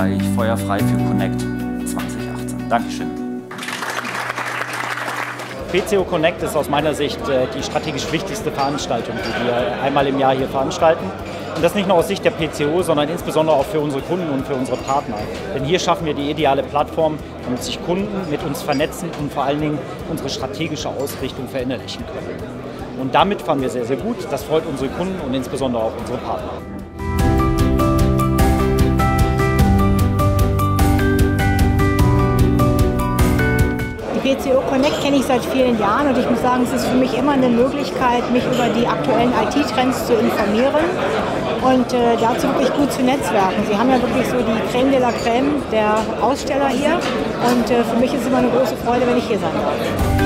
sage ich Feuer frei für Connect 2018. Dankeschön. PCO Connect ist aus meiner Sicht die strategisch wichtigste Veranstaltung, die wir einmal im Jahr hier veranstalten. Und das nicht nur aus Sicht der PCO, sondern insbesondere auch für unsere Kunden und für unsere Partner. Denn hier schaffen wir die ideale Plattform, damit sich Kunden mit uns vernetzen und vor allen Dingen unsere strategische Ausrichtung verinnerlichen können. Und damit fahren wir sehr, sehr gut. Das freut unsere Kunden und insbesondere auch unsere Partner. Die PCO Connect kenne ich seit vielen Jahren und ich muss sagen, es ist für mich immer eine Möglichkeit, mich über die aktuellen IT-Trends zu informieren und dazu wirklich gut zu netzwerken. Sie haben ja wirklich so die Crème de la Crème der Aussteller hier und für mich ist es immer eine große Freude, wenn ich hier sein darf.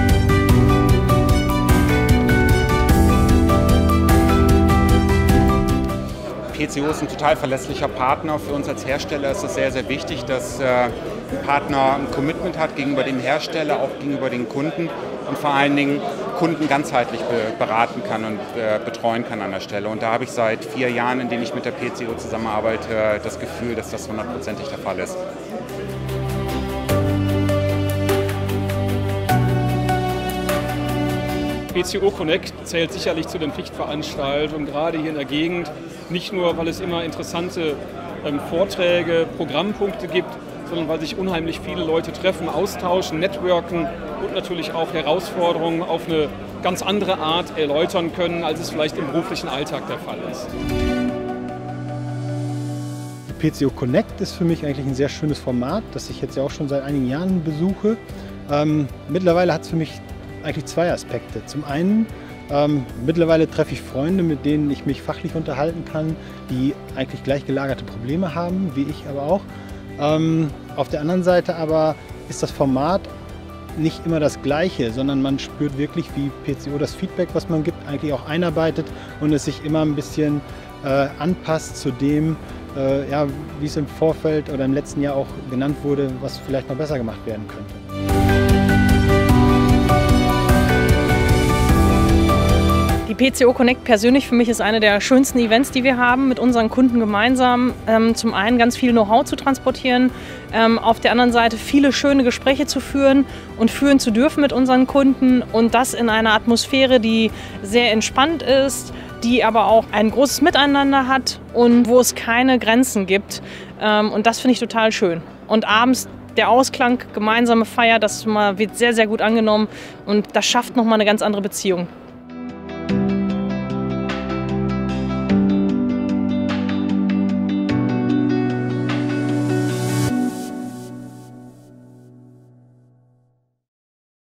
PCO ist ein total verlässlicher Partner. Für uns als Hersteller ist es sehr, sehr wichtig, dass ein Partner ein Commitment hat gegenüber dem Hersteller, auch gegenüber den Kunden und vor allen Dingen Kunden ganzheitlich beraten kann und betreuen kann an der Stelle. Und da habe ich seit 4 Jahren, in denen ich mit der PCO zusammenarbeite, das Gefühl, dass das 100%ig der Fall ist. PCO Connect zählt sicherlich zu den Pflichtveranstaltungen, gerade hier in der Gegend. Nicht nur, weil es immer interessante Vorträge, Programmpunkte gibt, sondern weil sich unheimlich viele Leute treffen, austauschen, networken und natürlich auch Herausforderungen auf eine ganz andere Art erläutern können, als es vielleicht im beruflichen Alltag der Fall ist. Die PCO Connect ist für mich eigentlich ein sehr schönes Format, das ich jetzt ja auch schon seit einigen Jahren besuche. Mittlerweile hat es für mich eigentlich 2 Aspekte. Zum einen, mittlerweile treffe ich Freunde, mit denen ich mich fachlich unterhalten kann, die eigentlich gleich gelagerte Probleme haben, wie ich aber auch. Auf der anderen Seite aber ist das Format nicht immer das Gleiche, sondern man spürt wirklich, wie PCO das Feedback, was man gibt, eigentlich auch einarbeitet und es sich immer ein bisschen anpasst zu dem, ja, wie es im Vorfeld oder im letzten Jahr auch genannt wurde, was vielleicht noch besser gemacht werden könnte. Die PCO Connect persönlich für mich ist eine der schönsten Events, die wir haben, mit unseren Kunden gemeinsam. Zum einen ganz viel Know-how zu transportieren, auf der anderen Seite viele schöne Gespräche zu führen und führen zu dürfen mit unseren Kunden und das in einer Atmosphäre, die sehr entspannt ist, die aber auch ein großes Miteinander hat und wo es keine Grenzen gibt. Und das finde ich total schön. Und abends der Ausklang, gemeinsame Feier, das wird sehr, sehr gut angenommen und das schafft nochmal eine ganz andere Beziehung.